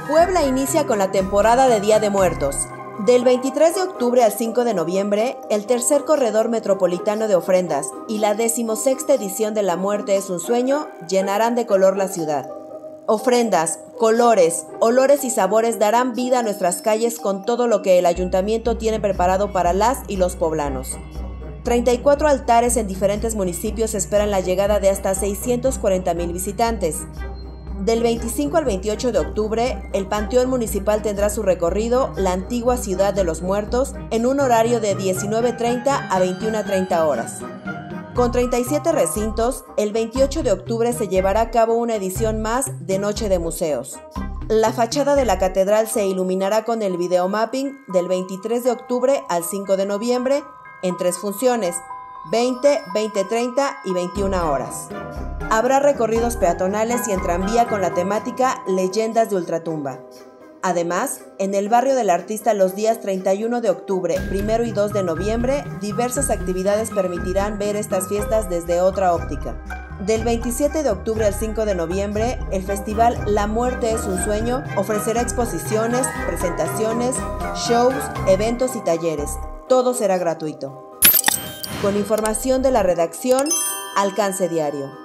Puebla inicia con la temporada de Día de Muertos. Del 23 de octubre al 5 de noviembre, el tercer corredor metropolitano de ofrendas y la 16ª edición de La Muerte es un Sueño llenarán de color la ciudad. Ofrendas, colores, olores y sabores darán vida a nuestras calles con todo lo que el ayuntamiento tiene preparado para las y los poblanos. 34 altares en diferentes municipios esperan la llegada de hasta 640,000 visitantes. Del 25 al 28 de octubre, el Panteón Municipal tendrá su recorrido La Antigua Ciudad de los Muertos en un horario de 19:30 a 21:30 horas. Con 37 recintos, el 28 de octubre se llevará a cabo una edición más de Noche de Museos. La fachada de la catedral se iluminará con el videomapping del 23 de octubre al 5 de noviembre en 3 funciones, 20, 20:30 y 21 horas. Habrá recorridos peatonales y en tranvía con la temática Leyendas de Ultratumba. Además, en el barrio del Artista los días 31 de octubre, 1 y 2 de noviembre, diversas actividades permitirán ver estas fiestas desde otra óptica. Del 27 de octubre al 5 de noviembre, el festival La Muerte es un Sueño ofrecerá exposiciones, presentaciones, shows, eventos y talleres. Todo será gratuito. Con información de la redacción, Alcance Diario.